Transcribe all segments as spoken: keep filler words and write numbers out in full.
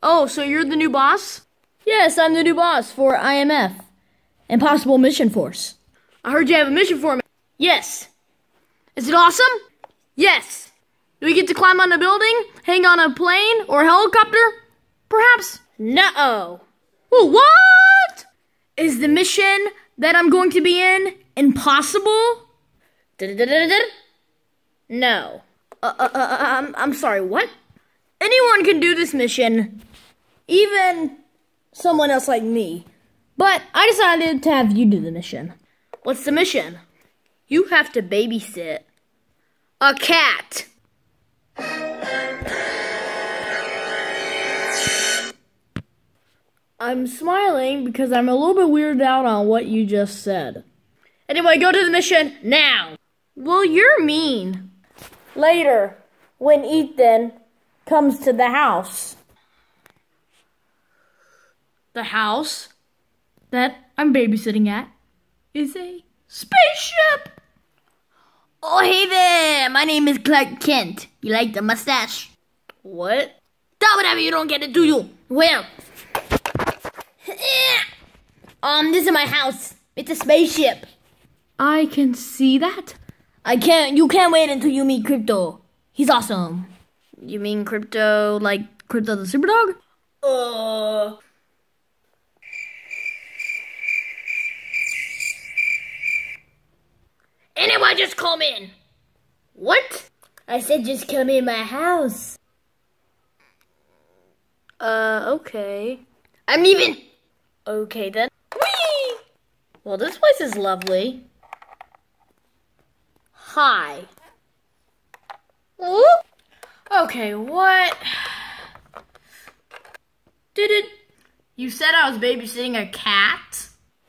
Oh, so you're the new boss? Yes, I'm the new boss for I M F, Impossible Mission Force. I heard you have a mission for me. Yes. Is it awesome? Yes. Do we get to climb on a building, hang on a plane, or a helicopter? Perhaps? No. Well, what? Is the mission that I'm going to be in impossible? No. Uh, uh, uh, I'm, I'm sorry, what? Anyone can do this mission, even someone else like me. But I decided to have you do the mission. What's the mission? You have to babysit a cat. I'm smiling because I'm a little bit weirded out on what you just said. Anyway, go to the mission now. Well, you're mean. Later, when Ethan comes to the house. The house that I'm babysitting at is a spaceship. Oh, hey there. My name is Clark Kent. You like the mustache? What? That whatever, you don't get it, do you? Well, um, this is my house. It's a spaceship. I can see that. I can't. You can't wait until you meet Crypto. He's awesome. You mean Crypto, like Crypto the Superdog? Uh. Anyone just come in. What? I said just come in my house. Uh, okay. I'm leaving. Okay then. Whee! Well, this place is lovely. Hi. Ooh. Okay, what? Did it? You said I was babysitting a cat?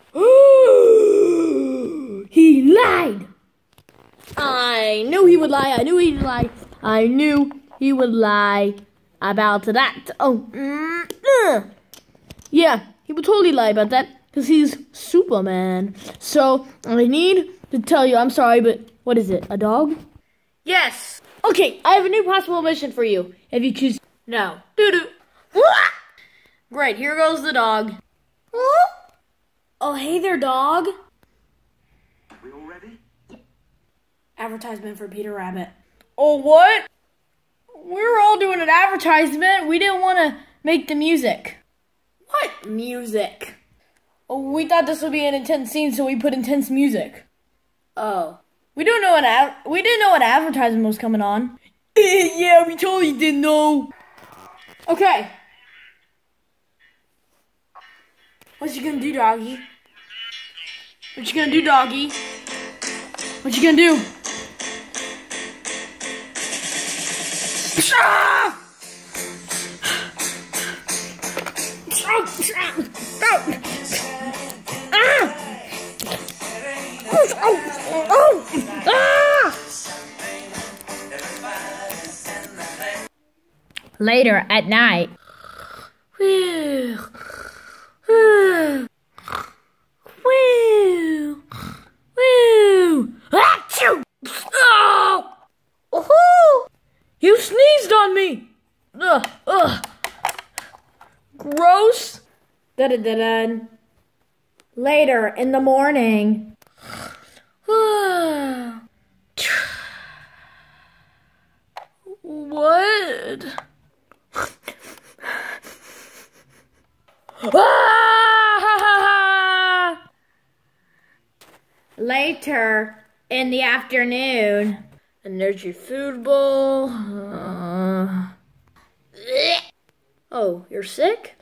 He lied. I knew he would lie. I knew he'd lie. I knew he would lie about that. Oh, mm, uh. Yeah, he would totally lie about that because he's Superman. So I need to tell you, I'm sorry, but what is it? A dog? Yes. Okay, I have a new possible mission for you. If you choose no. Doo-doo. Great, here goes the dog. Oh, hey there, dog. We all ready? Advertisement for Peter Rabbit. Oh, what? We were all doing an advertisement. We didn't want to make the music. What music? Oh, we thought this would be an intense scene, so we put intense music. Oh. We don't know an ad we didn't know an advertisement was coming on. Yeah, we totally didn't know. Okay. What you gonna do, doggy? What you gonna do, doggy? What you gonna do? Ah! Later at night. Whew. Whew. Whew. Whew. Achoo! Oh! Oh! You sneezed on me! Ugh. Ugh. Gross. Da-da-da-da. Later in the morning. What? Later in the afternoon. And there's your food bowl. Uh, oh, you're sick?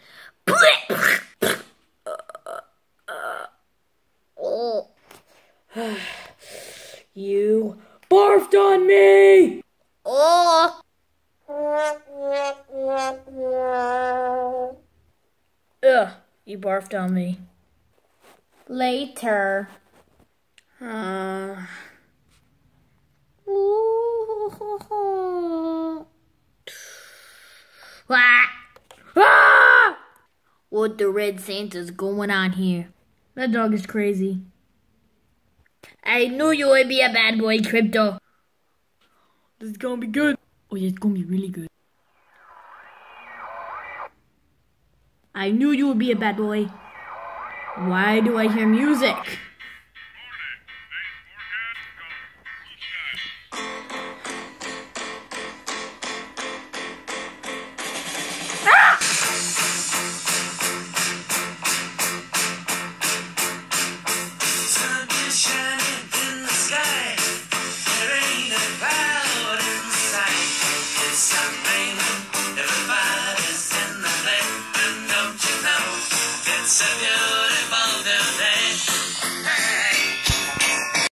You barfed on me! Oh! Ugh, you barfed on me. Later. Uh... Ah! What the red Santa's going on here? That dog is crazy. I knew you would be a bad boy, Crypto. This is gonna be good. Oh yeah, it's gonna be really good. I knew you would be a bad boy. Why do I hear music?